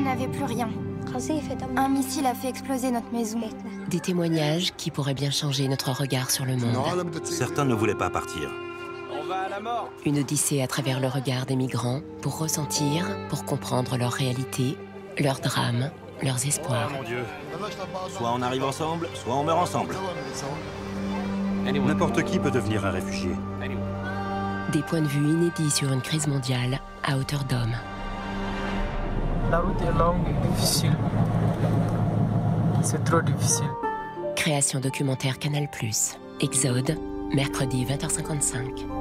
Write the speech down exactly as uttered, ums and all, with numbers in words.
n'avait plus rien. Un missile a fait exploser notre maison. Des témoignages qui pourraient bien changer notre regard sur le monde. Certains ne voulaient pas partir. On va à la mort. Une odyssée à travers le regard des migrants pour ressentir, pour comprendre leur réalité, leurs drames, leurs espoirs. Oh mon Dieu. Soit on arrive ensemble, soit on meurt ensemble. N'importe qui peut devenir un réfugié. Des points de vue inédits sur une crise mondiale à hauteur d'homme. La route est longue et difficile. C'est trop difficile. Création documentaire Canal plus. Exode, mercredi vingt heures cinquante-cinq.